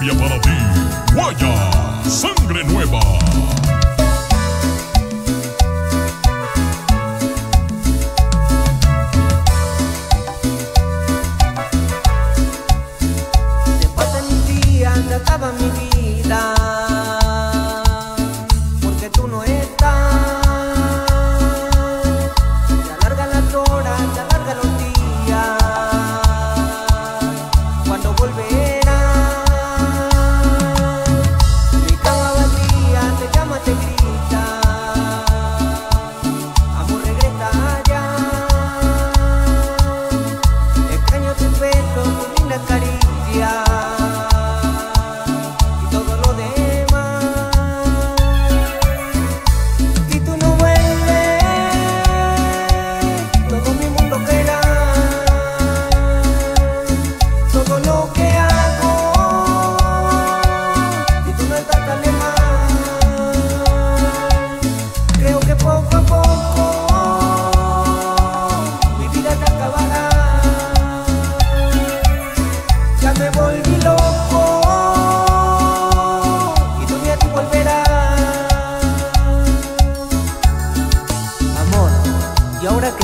cumbia para ti. Guaya, sangre nueva. Después de mi día se acaba mi vida, porque tú no estás. Se alargan las horas, se alargan los días. Cuando volverás, mi cama vacía te llama, te grita. Amor, regresa allá. Extraño tus besos, tus lindas caricias y todo lo demás. Y tú no vuelves, todo mi mundo caerá. Todo lo que hago, y tú no estás tan lejos. Creo que poco a poco mi vida se acabará. Ya me volví loco y tú ni a ti volverás. Amor, ¿y ahora qué?